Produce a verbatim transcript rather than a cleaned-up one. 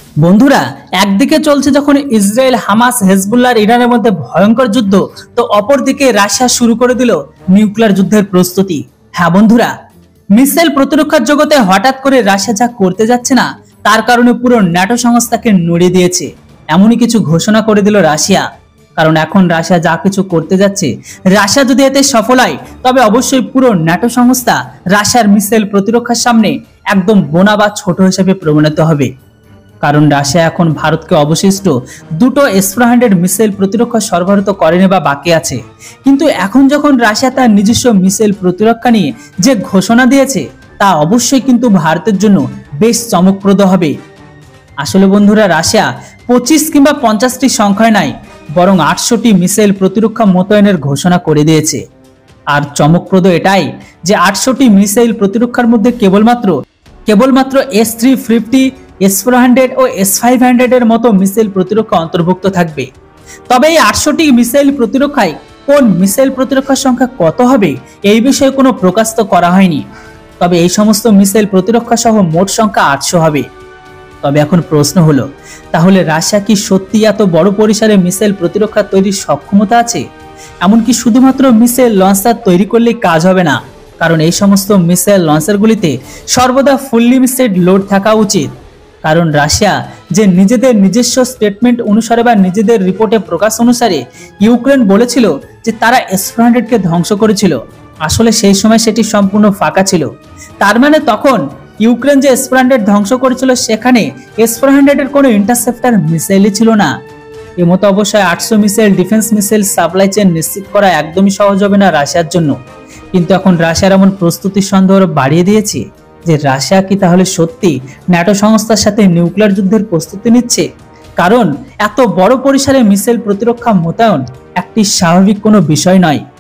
বন্ধুরা, একদিকে চলছে যখন ইসরায়েল, হামাস, হেজবুল্লাহ আর ইরানের মধ্যে ভয়ঙ্কর যুদ্ধ, তো অপরদিকে রাশিয়া শুরু করে দিল নিউক্লিয়ার যুদ্ধের প্রস্তুতি। হ্যাঁ বন্ধুরা, মিসাইল প্রতিরক্ষার জগতে হঠাৎ করে রাশিয়া যা করতে যাচ্ছে না, তার কারণে পুরো ন্যাটো সংস্থাকে নড়িয়ে দিয়েছে। এমনই কিছু ঘোষণা করে দিল রাশিয়া। কারণ এখন রাশিয়া যা কিছু করতে যাচ্ছে, রাশিয়া যদি এতে সফল হয় তবে অবশ্যই পুরো ন্যাটো সংস্থা রাশিয়ার মিসাইল প্রতিরক্ষার সামনে একদম বোনা বা ছোট হিসেবে পরিণত হবে। কারণ রাশিয়া এখন ভারতকে অবশিষ্ট দুটো এস ফোর হান্ড্রেড মিসাইল প্রতিরক্ষা সরবরাহ তো করেনি বা বাকি আছে, কিন্তু এখন যখন রাশিয়া তার নিজস্ব মিসাইল প্রতিরক্ষা নিয়ে যে ঘোষণা দিয়েছে, তা অবশ্যই কিন্তু ভারতের জন্য বেশ চমকপ্রদ হবে। আসলে বন্ধুরা, রাশিয়া পঁচিশ কিংবা পঞ্চাশটি সংখ্যায় নাই, বরং আটশোটি মিসাইল প্রতিরক্ষা মোতায়েনের ঘোষণা করে দিয়েছে। আর চমকপ্রদ এটাই যে আটশোটি মিসাইল প্রতিরক্ষার মধ্যে কেবলমাত্র কেবলমাত্র S three fifty, S four hundred ও এস ফাইভ হান্ড্রেড এর মতো মিসাইল প্রতিরক্ষা অন্তর্ভুক্ত থাকবে। তবে এই আটশোটি মিসাইল প্রতিরক্ষায় কোন মিসাইল প্রতিরক্ষার সংখ্যা কত হবে, এই বিষয়ে কোনো প্রকাশ তো করা হয়নি। তবে এই সমস্ত মিসাইল প্রতিরক্ষা সহ মোট সংখ্যা আটশো হবে। তবে এখন প্রশ্ন হলো, তাহলে রাশিয়া কি সত্যি এত বড় পরিসরে মিসাইল প্রতিরক্ষা তৈরির সক্ষমতা আছে? এমনকি শুধুমাত্র মিসাইল লঞ্চার তৈরি করলেই কাজ হবে না, কারণ এই সমস্ত মিসাইল লঞ্চারগুলিতে সর্বদা ফুল লিমিটেড লোড থাকা উচিত। কারণ রাশিয়া যে নিজেদের নিজস্ব স্টেটমেন্ট অনুসারে বা নিজেদের রিপোর্টে প্রকাশ অনুসারে ইউক্রেন বলেছিল যে তারা এস ফোর হান্ড্রেড কে ধ্বংস করেছিল, আসলে সেই সময় সেটি সম্পূর্ণ ফাঁকা ছিল। তার মানে তখন ইউক্রেন যে এস ফোর হান্ড্রেড ধ্বংস করেছিল, সেখানে এস ফোর হান্ড্রেড এর কোনো ইন্টারসেপ্টার মিসাইলই ছিল না। এর মতো অবশ্যই আটশো missile defence missile supply chain নিশ্চিত করা একদমই সহজ হবে না রাশিয়ার জন্য। কিন্তু এখন রাশিয়ার এমন প্রস্তুতির সন্দেহ বাড়িয়ে দিয়েছে যে রাশিয়া কি তাহলে সত্যি ন্যাটো সংস্থার সাথে নিউক্লিয়ার যুদ্ধের প্রস্তুতি নিচ্ছে? কারণ এত বড় পরিসরে মিসাইল প্রতিরক্ষা মোতায়েন একটি স্বাভাবিক কোনো বিষয় নয়।